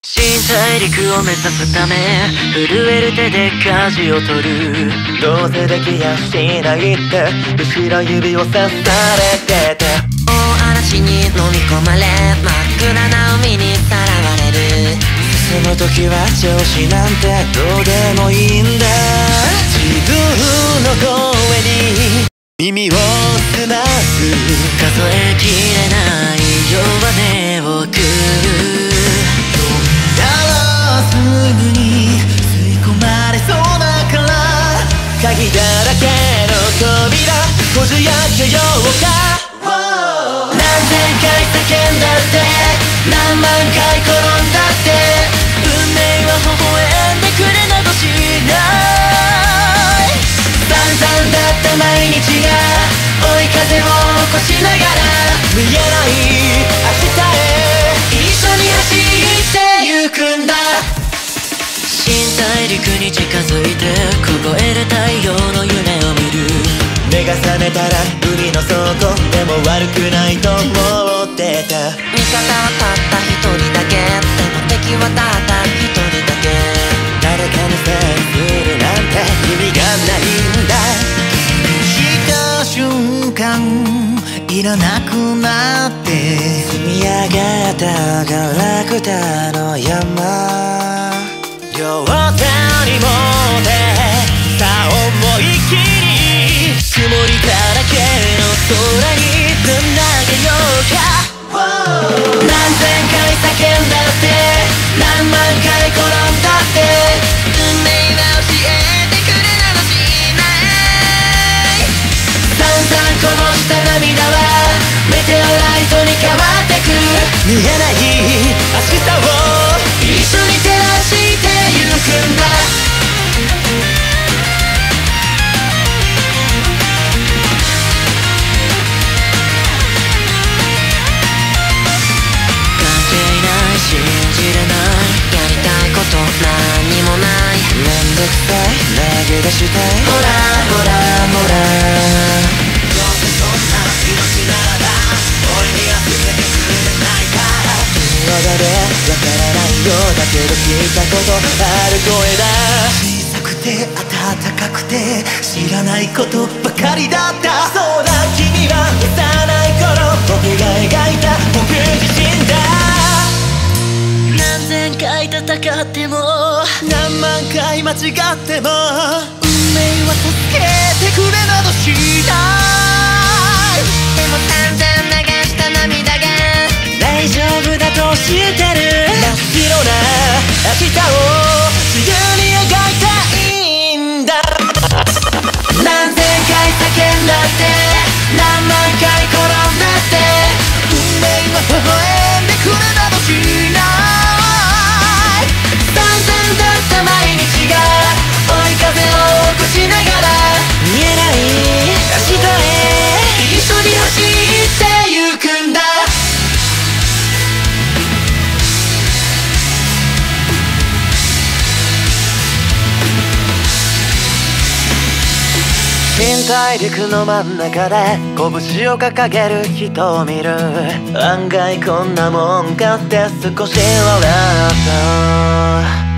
新大陸を目指すため震える手で舵を取る。 どうせできやしないって後ろ指をさされてて、 大嵐に飲み込まれ真っ暗な海にさらわれる。 進む時は調子なんてどうでもいいんだ。自分の声に耳を澄ます。 数えきれない弱音を食う。 すぐに吸い込まれそうだから、鍵だらけの扉こじ開けようか。何千回叫んだって何万回転んだって運命は微笑んでくれなどしない。散々だった毎日が追い風を起こしながら見えない明日へ一緒に走ってゆくんだ。 新大陸に近づいて凍える太陽の夢を見る。 目が覚めたら海の底でも悪くないと思ってた。 味方はたった一人だけ、でも敵はたった一人だけ。 誰かにせいするなんて意味がないんだ。した瞬間いらなくなって積み上げたガラクタの山、両手に持ってさあ思い切り曇りだらけの空にぶん投げようか。何千回叫んだって何万回転んだって運命は教えてくれなどしない。散々こぼした涙はメテオライトに変わってく。見えない明日を一緒に照らしてゆくんだ。 関係ない信じれないやりたいこと何にもない。 めんどくさい投げ出したい。 ほらほらほら、 どうせそんな命ならば俺には全てくれないから。君は誰わからないようだけど聞いたことある声だ。小さくて暖かくて知らないことばかりだった。そうだ君は幼い頃僕が描いた僕自身だ。 何千回戦っても何万回間違っても運命は助けてくれなどしない。 でも散々流した涙が大丈夫だと知ってる。真っ白な明日を自由に描いたいんだ。何千回叫んだって何万回転んだって運命は微笑んでくれなどしない。散々だった毎日が追い風を起こしながら見えない明日へ一緒に走ってゆくんだ。新大陸の真ん中で拳を掲げる人を見る。案外こんなもんかって少し笑った。